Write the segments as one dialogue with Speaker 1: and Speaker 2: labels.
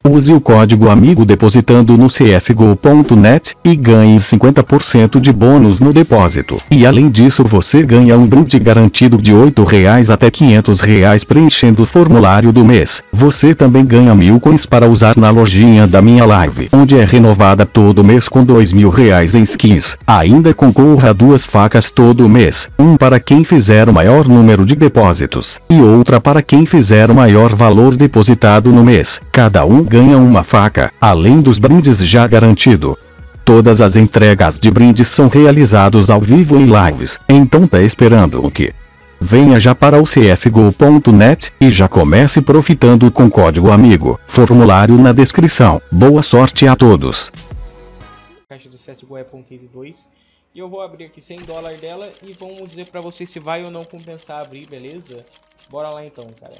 Speaker 1: Use o código AMIGO depositando no csgo.net e ganhe 50% de bônus no depósito. E além disso você ganha um brinde garantido de R$8 até R$500 preenchendo o formulário do mês. Você também ganha 1000 coins para usar na lojinha da minha live, onde é renovada todo mês com R$2000 em skins. Ainda concorra a 2 facas todo mês, um para quem fizer o maior número de depósitos, e outra para quem fizer o maior valor depositado no mês. Cada um ganha uma faca, além dos brindes já garantido. Todas as entregas de brindes são realizados ao vivo em lives, então tá esperando o quê? Venha já para o csgo.net e já comece profitando com código AMIGO. Formulário na descrição. Boa sorte a todos.
Speaker 2: A caixa do CSGO é Pon 2 e eu vou abrir aqui $100 dela e vamos dizer pra vocês se vai ou não compensar abrir, beleza? Bora lá então, cara.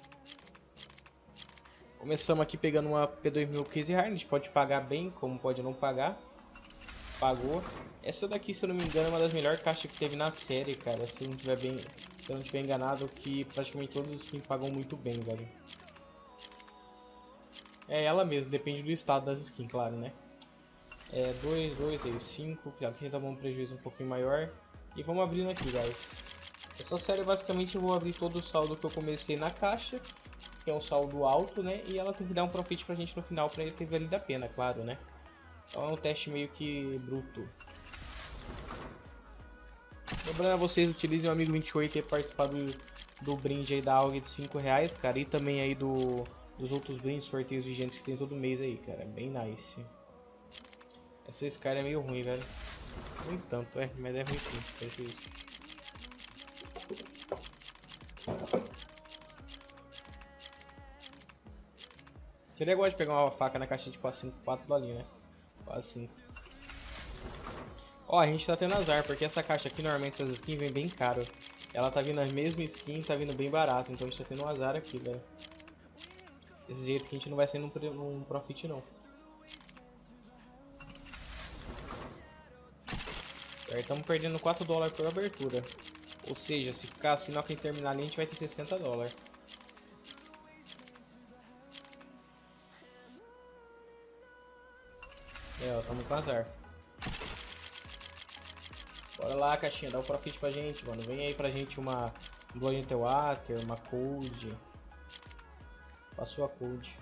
Speaker 2: Começamos aqui pegando uma P2000 Case Hard, a gente pode pagar bem, como pode não pagar. Pagou. Essa daqui, se eu não me engano, é uma das melhores caixas que teve na série, cara. Se eu não tiver enganado, que praticamente todas as skins pagam muito bem, velho. É ela mesmo, depende do estado das skins, claro, né? É 2, 6, 5, aqui a gente tá com um prejuízo um pouquinho maior. E vamos abrindo aqui, guys. Essa série, basicamente, eu vou abrir todo o saldo que eu comecei na caixa. Que é um saldo alto, né? E ela tem que dar um profit pra gente no final pra ele ter valido a pena, claro, né? Então é um teste meio que bruto. Lembrando a vocês, utilizem o Amigo 28 e participar do brinde aí da AUG de R$5, cara. E também aí dos outros brindes, sorteios vigentes que tem todo mês aí, cara. Bem nice. Essa Sky é meio ruim, velho. Nem tanto, mas é ruim sim. Parece isso. Seria igual de pegar uma faca na caixinha de 4 bolinhas, né? Quase 5. Ó, a gente tá tendo azar, porque essa caixa aqui, normalmente essas skins vem bem caro. Ela tá vindo a mesma skin, tá vindo bem barato, então a gente tá tendo um azar aqui, velho. Desse jeito que a gente não vai sair num profit, não. Estamos perdendo $4 por abertura. Ou seja, se ficar assim, na hora que a gente terminar ali, a gente vai ter $60. Ó, tamo com azar. Bora lá, caixinha, dá um profit pra gente, mano. Vem aí pra gente uma Blood Water, uma Cold. Passou a Cold.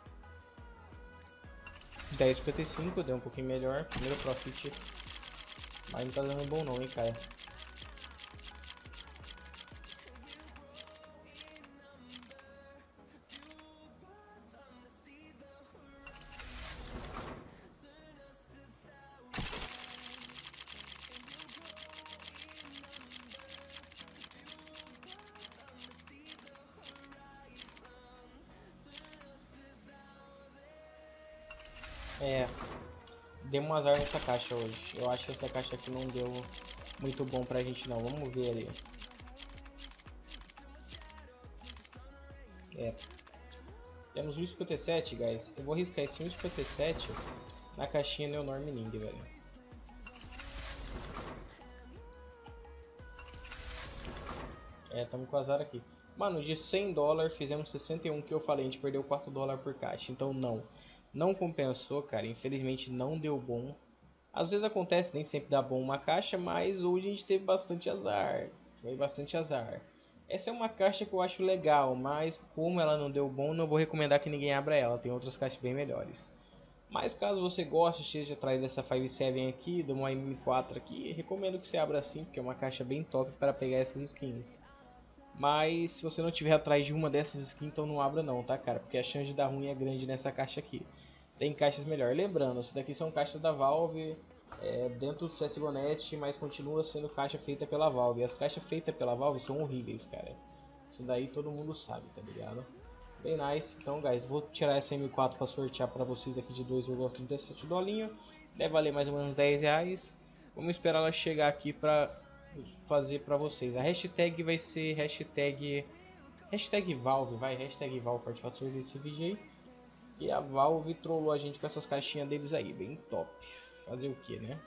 Speaker 2: 10,55, deu um pouquinho melhor. Primeiro profit. Mas não tá dando bom não, hein, cara. Deu um azar nessa caixa hoje. Eu acho que essa caixa aqui não deu muito bom pra gente não. Vamos ver ali. Temos 1,57, guys. Eu vou arriscar esse 1,57 na caixinha Neonor Mining, velho. Tamo com azar aqui. Mano, de $100 fizemos 61 que eu falei. A gente perdeu $4 por caixa. Então não compensou, cara. Infelizmente não deu bom. Às vezes acontece, nem sempre dá bom uma caixa, mas hoje a gente teve bastante azar. Foi bastante azar. Essa é uma caixa que eu acho legal, mas como ela não deu bom, não vou recomendar que ninguém abra ela. Tem outras caixas bem melhores. Mas caso você goste, esteja atrás dessa 5.7 aqui, de uma M4 aqui, recomendo que você abra assim, porque é uma caixa bem top para pegar essas skins. Mas se você não tiver atrás de uma dessas skins, então não abra não, tá, cara? Porque a chance de dar ruim é grande nessa caixa aqui. Tem caixas melhores. Lembrando, isso daqui são caixas da Valve, dentro do CSGO.net, mas continua sendo caixa feita pela Valve. E as caixas feitas pela Valve são horríveis, cara. Isso daí todo mundo sabe, tá ligado? Bem nice. Então, guys, vou tirar essa M4 para sortear para vocês aqui de 2,37 dolinho. Deve valer mais ou menos R$10. Vamos esperar ela chegar aqui para fazer para vocês. A hashtag vai ser hashtag Valve, vai, hashtag Valve participação desse vídeo aí. Que a Valve trollou a gente com essas caixinhas deles aí, bem top. Fazer o que, né?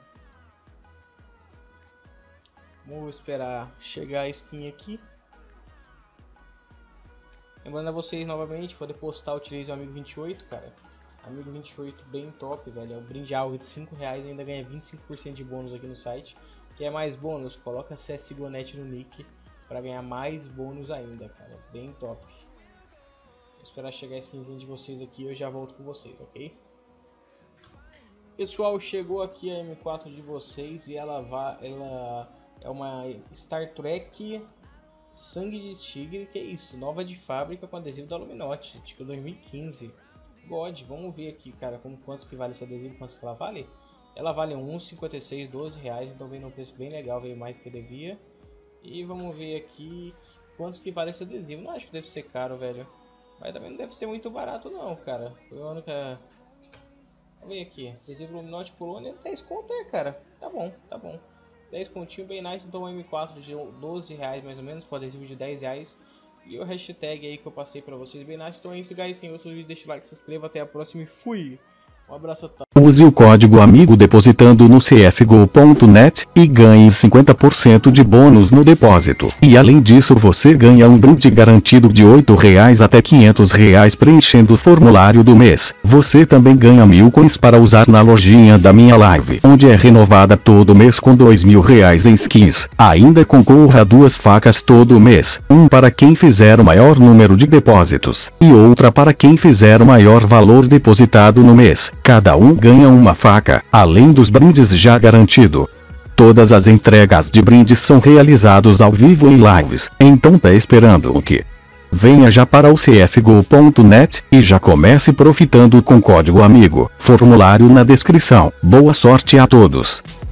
Speaker 2: Vamos esperar chegar a skin aqui. Lembrando a vocês novamente, poder postar, utilize o Amigo 28, cara. Amigo 28 bem top, velho. É um brinde algo de R$5, ainda ganha 25% de bônus aqui no site. Quer mais bônus? Coloca CSGO.net no nick para ganhar mais bônus ainda, cara. Bem top. Vou esperar chegar a skinzinha de vocês aqui e eu já volto com vocês, ok? Pessoal, chegou aqui a M4 de vocês e ela é uma Star Trek Sangue de Tigre, que é isso? Nova de fábrica com adesivo da Luminotti, tipo 2015. God, vamos ver aqui, cara, quantos que vale esse adesivo, quantos que ela vale? Ela vale R$1,56, R$12, então vem num preço bem legal, veio mais do que devia. E vamos ver aqui quantos que vale esse adesivo. Não acho que deve ser caro, velho. Mas também não deve ser muito barato não, cara. Foi o ano que a... Vamos ver aqui, adesivo Luminotti Polônia, 10 conto cara. Tá bom, tá bom. 10 pontinho bem nice, então um M4 de R$12 mais ou menos, com adesivo de R$10. E o hashtag aí que eu passei pra vocês, bem nice. Então é isso, guys. Quem gostou do vídeo, deixa o like, se inscreva. Até a próxima e fui! Um abraço a todos.
Speaker 1: Use o código AMIGO depositando no CSGO.net e ganhe 50% de bônus no depósito. E além disso você ganha um brinde garantido de R$8 até R$500 preenchendo o formulário do mês. Você também ganha 1000 coins para usar na lojinha da minha live, onde é renovada todo mês com R$2000 em skins. Ainda concorra a 2 facas todo mês, um para quem fizer o maior número de depósitos, e outra para quem fizer o maior valor depositado no mês. Cada um ganha uma faca, além dos brindes já garantido. Todas as entregas de brindes são realizados ao vivo em lives, então tá esperando o quê? Venha já para o CSGO.net e já comece profitando com código AMIGO. Formulário na descrição. Boa sorte a todos!